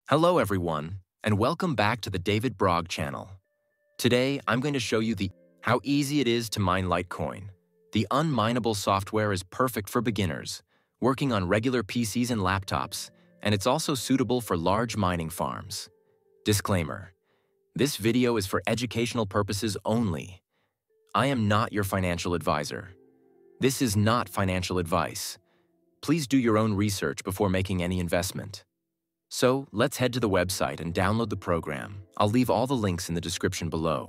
Hello everyone, and welcome back to the David Brog channel. Today, I'm going to show you how easy it is to mine Litecoin. The unMineable software is perfect for beginners, working on regular PCs and laptops, and it's also suitable for large mining farms. Disclaimer: this video is for educational purposes only. I am not your financial advisor. This is not financial advice. Please do your own research before making any investment. So, let's head to the website and download the program. I'll leave all the links in the description below.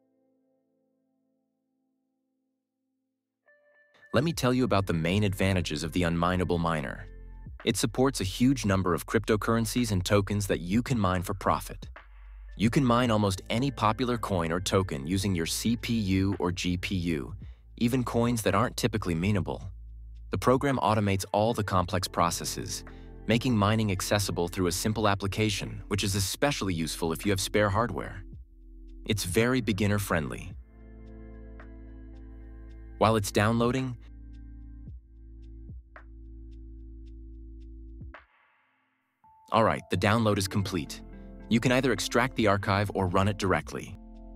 Let me tell you about the main advantages of the unMineable miner. It supports a huge number of cryptocurrencies and tokens that you can mine for profit. You can mine almost any popular coin or token using your CPU or GPU, even coins that aren't typically mineable. The program automates all the complex processes, making mining accessible through a simple application, which is especially useful if you have spare hardware. It's very beginner-friendly. While it's downloading, alright, the download is complete. You can either extract the archive or run it directly.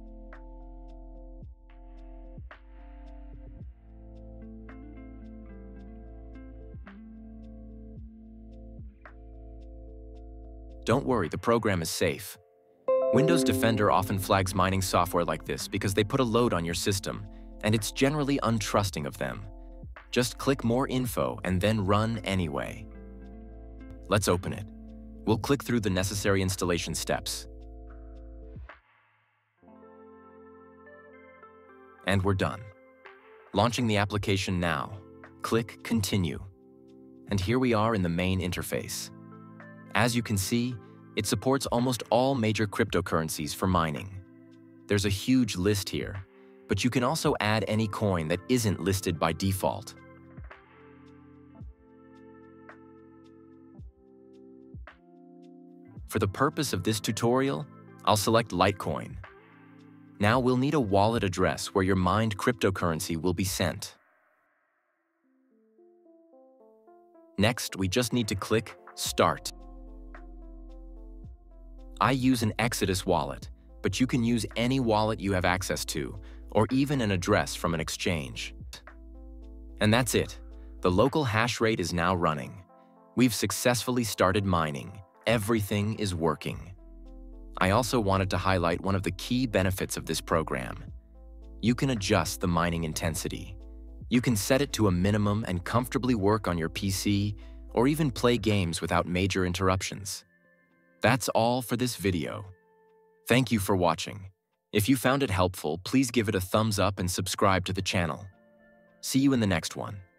Don't worry, the program is safe. Windows Defender often flags mining software like this because they put a load on your system, and it's generally untrusting of them. Just click More Info and then run anyway. Let's open it. We'll click through the necessary installation steps. And we're done. Launching the application now. Click Continue. And here we are in the main interface. As you can see, it supports almost all major cryptocurrencies for mining. There's a huge list here, but you can also add any coin that isn't listed by default. For the purpose of this tutorial, I'll select Litecoin. Now we'll need a wallet address where your mined cryptocurrency will be sent. Next, we just need to click Start. I use an Exodus wallet, but you can use any wallet you have access to, or even an address from an exchange. And that's it. The local hash rate is now running. We've successfully started mining. Everything is working. I also wanted to highlight one of the key benefits of this program. You can adjust the mining intensity. You can set it to a minimum and comfortably work on your PC, or even play games without major interruptions. That's all for this video. Thank you for watching. If you found it helpful, please give it a thumbs up and subscribe to the channel. See you in the next one.